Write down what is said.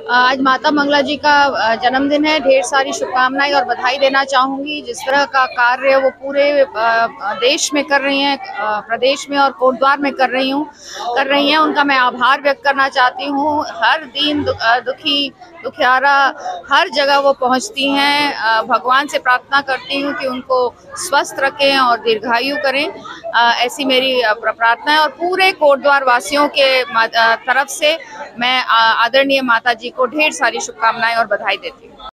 आज माता मंगला जी का जन्मदिन है। ढेर सारी शुभकामनाएं और बधाई देना चाहूंगी। जिस तरह का कार्य वो पूरे देश में कर रही हैं, प्रदेश में और कोटद्वार में कर रही हैं, उनका मैं आभार व्यक्त करना चाहती हूँ। हर दीन दुखी दुखियारा हर जगह वो पहुँचती हैं। भगवान से प्रार्थना करती हूँ कि उनको स्वस्थ रखें और दीर्घायु करें। ऐसी मेरी प्रार्थना है और पूरे कोटद्वार वासियों के तरफ से मैं आदरणीय माता जी को ढेर सारी शुभकामनाएं और बधाई देती हूँ।